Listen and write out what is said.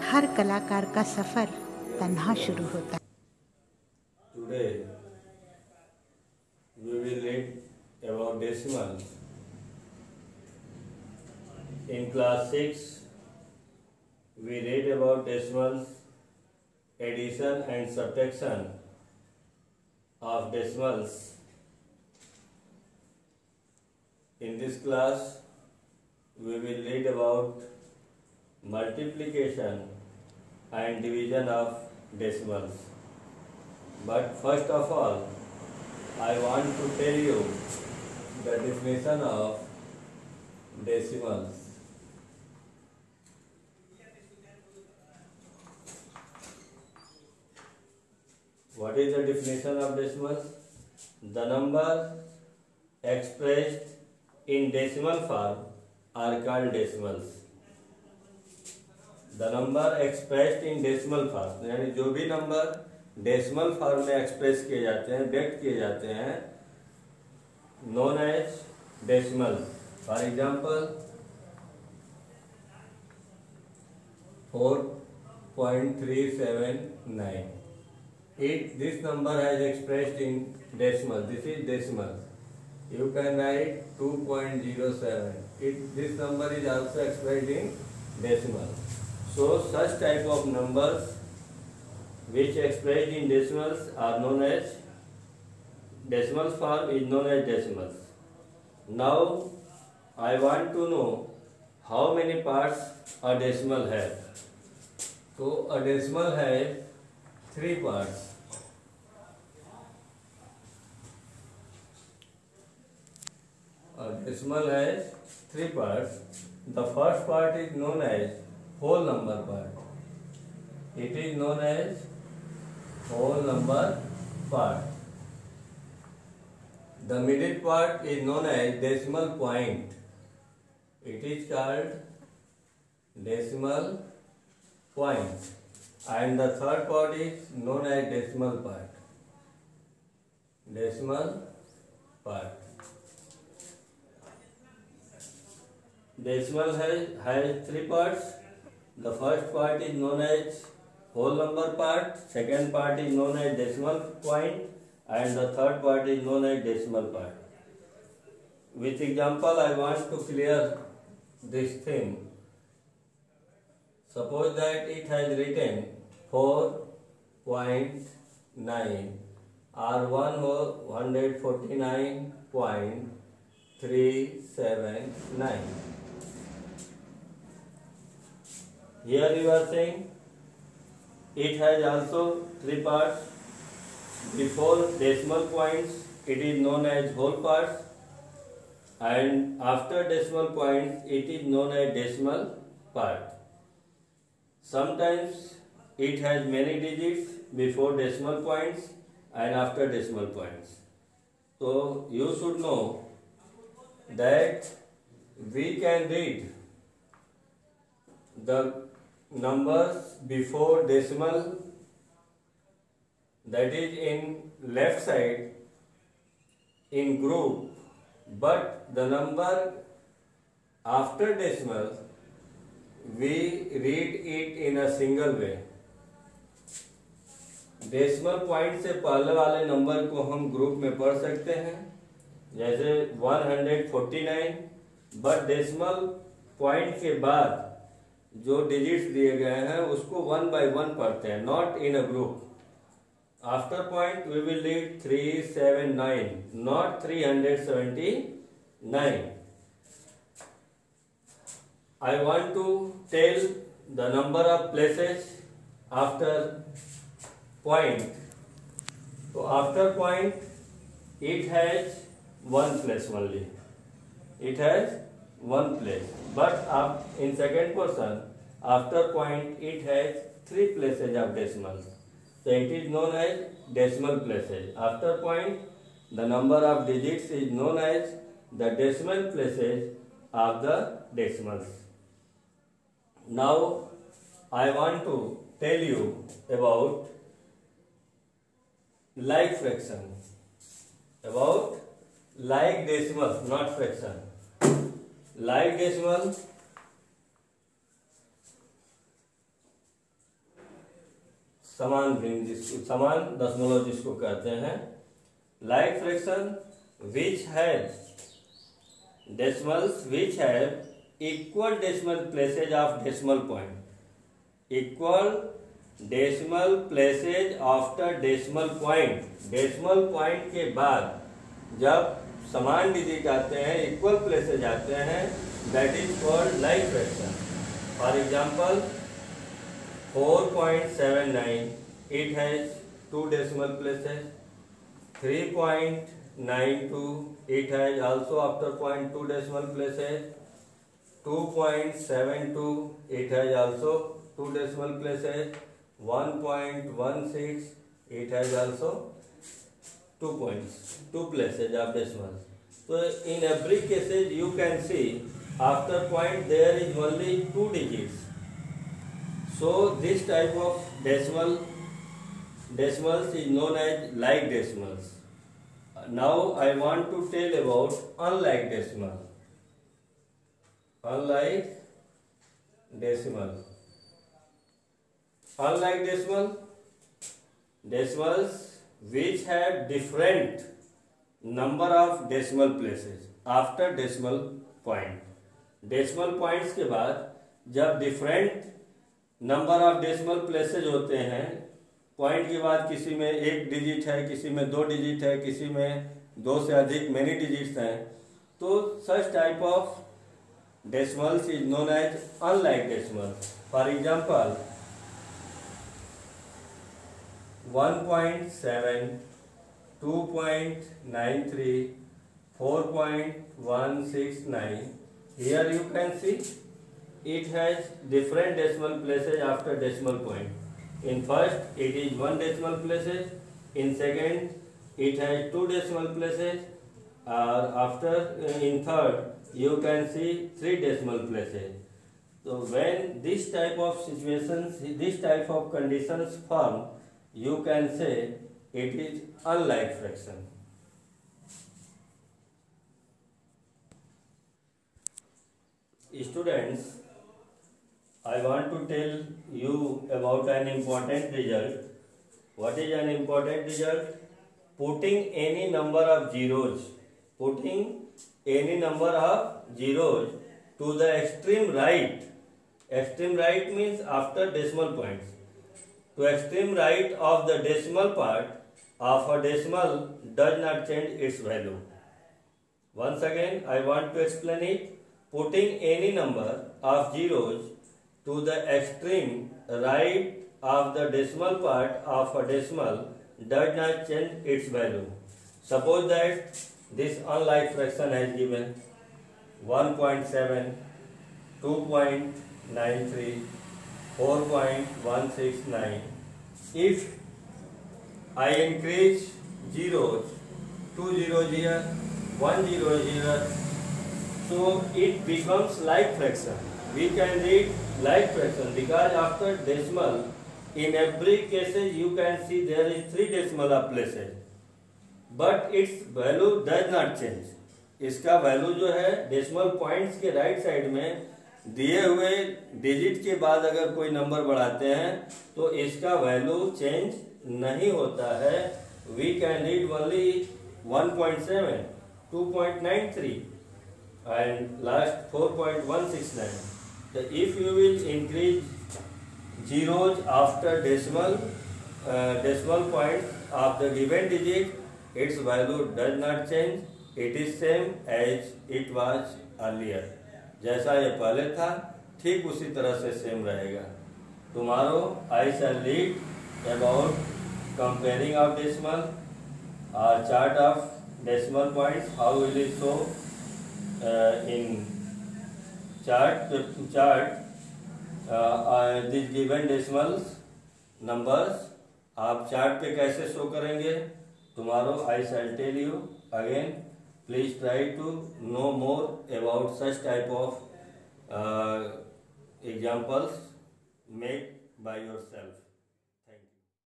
हर कलाकार का सफर तन्हा शुरू होता है। Today we will read about decimals. In class 6 we read about decimals, addition and subtraction of decimals. In this class we will read about multiplication and division of decimals. But first of all, I want to tell you the definition of decimals. What is the definition of decimals? The numbers expressed in decimal form are called decimals. The number expressed in decimal form, यानी जो भी number decimal form में express किए जाते हैं, व्यक्त किए जाते हैं, known as decimal. For example 4.379. This number has expressed in decimal. This is decimal. You can write 2.07. This number is also expressed in decimal. So such type of numbers which expressed in decimals are known as decimal form is known as decimals. Now I want to know how many parts a decimal has. So a decimal has 3 parts. A decimal has 3 parts. The first part is known as whole number part. It is known as whole number part. The middle part is known as decimal point. It is called decimal point. And the third part is known as decimal part. Decimal part. Decimal has 3 parts. The first part is known as whole number part, second part is known as decimal point, and the third part is known as decimal part. With example, I want to clear this thing. Suppose that it has written 4.9 or 149.379. Here you are saying it has also 3 parts. Before decimal points it is known as whole parts, and after decimal points it is known as decimal part. Sometimes it has many digits before decimal points and after decimal points. So you should know that we can read the numbers before decimal, that is in left side, in group, but the number after decimal we read it in a single way. Decimal point से पहले वाले number को हम group में पढ़ सकते हैं, जैसे 149, बट डेसिमल पॉइंट के बाद जो डिजिट्स दिए गए हैं उसको 1 by 1 पढ़ते हैं, not in a group. After point we will read 379, not 379. I want to tell the number of places after point. So after point it has 1 place only. It has 1 place. But in second portion, after point it has 3 places of decimals. So it is known as decimal places. After point, the number of digits is known as the decimal places of the decimals. Now I want to tell you about like fraction. About like decimals, not fraction. Like decimal समान भिन्न, जिसको समान दशमलव जिसको कहते हैं। Like fraction which have decimals which have equal decimal places of decimal point, equal decimal places after decimal point. Decimal point के बाद जब समान डिजिट आते हैं, इक्वल प्लेसेज आते हैं, that is called like fraction. For example 4.79, it has 2 decimal places. 3.92, it has also after point 2 decimal places. 2.72, it has also 2 decimal places. 1.16, it has also 2 places of decimals. So in every cases you can see after point there is only 2 digits. So this type of decimals is known as like decimals. Now I want to tell about unlike decimal. Unlike decimal. Unlike decimal, decimals which have different number of decimal places after decimal point. Decimal points के बाद जब different number of decimal places होते हैं, point के बाद किसी में 1 digit है, किसी में 2 डिजिट है, किसी में 2 से अधिक मेनी डिजिट्स हैं, तो such type of decimals is known as unlike decimals. For example 1.7, 2.93, 4.169, here you can see it has different decimal places after decimal point. In first it is 1 decimal places, in second it has 2 decimal places, after in third you can see 3 decimal places. So when this type of situations, this type of conditions form, you can say it is unlike fraction. Students, I want to tell you about an important result. What is an important result? Putting any number of zeros, putting any number of zeros to the extreme right. Extreme right means after decimal points. To extreme right of the decimal part of a decimal does not change its value. Once again, I want to explain it. Putting any number of zeros to the extreme right of the decimal part of a decimal does not change its value. Suppose that this unlike fraction has given 1.7, 2.93, 4.169. If I increase zeros, 2 zeros here, 1 zero here, so it becomes like fraction. We can read like fraction because after decimal in every cases you can see there is 3 decimal places, but its value does not change. इसका value जो है decimal points के right side में दिए हुए digit के बाद अगर कोई नंबर बढ़ाते हैं तो इसका वैल्यू चेंज नहीं होता है. We can read only 1.7, 2.93 and last 4.169. So if you will increase zeros after decimal points of the given digit, its value does not change. It is same as it was earlier. जैसा ये पहले था ठीक उसी तरह से same रहेगा. Tomorrow I shall read about comparing of decimal or chart of decimal points. How will it show in chart these given decimals numbers आप चार्ट पे कैसे शो करेंगे? Tomorrow I shall tell you again. Please try to know more about such type of examples made by yourself.